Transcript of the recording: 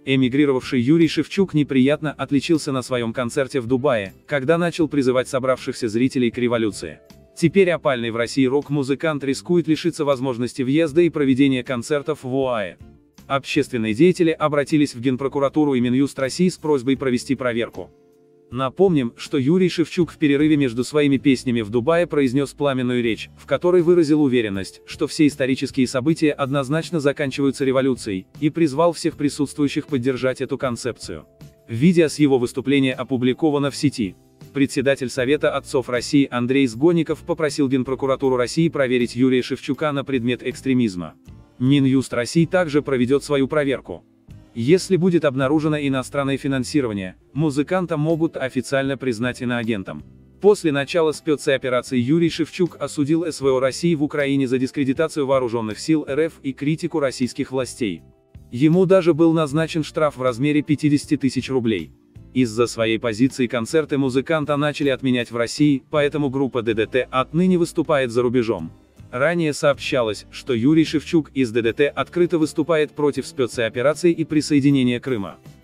Эмигрировавший Юрий Шевчук неприятно отличился на своем концерте в Дубае, когда начал призывать собравшихся зрителей к революции. Теперь опальный в России рок-музыкант рискует лишиться возможности въезда и проведения концертов в ОАЭ. Общественные деятели обратились в Генпрокуратуру и Минюст России с просьбой провести проверку. Напомним, что Юрий Шевчук в перерыве между своими песнями в Дубае произнес пламенную речь, в которой выразил уверенность, что все исторические события однозначно заканчиваются революцией, и призвал всех присутствующих поддержать эту концепцию. Видео с его выступления опубликовано в сети. Председатель Совета отцов России Андрей Сгонников попросил Генпрокуратуру России проверить Юрия Шевчука на предмет экстремизма. Минюст России также проведет свою проверку. Если будет обнаружено иностранное финансирование, музыканта могут официально признать иноагентом. После начала спецоперации Юрий Шевчук осудил СВО России в Украине за дискредитацию вооруженных сил РФ и критику российских властей. Ему даже был назначен штраф в размере 50 тысяч рублей. Из-за своей позиции концерты музыканта начали отменять в России, поэтому группа ДДТ отныне выступает за рубежом. Ранее сообщалось, что Юрий Шевчук из ДДТ открыто выступает против спецоперации и присоединения Крыма.